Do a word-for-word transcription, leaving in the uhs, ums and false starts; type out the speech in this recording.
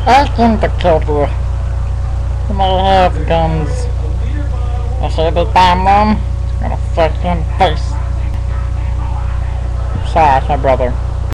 I think the kid will. He might have guns. I say this time one, gonna fuck you in the face. Sorry, it's my brother.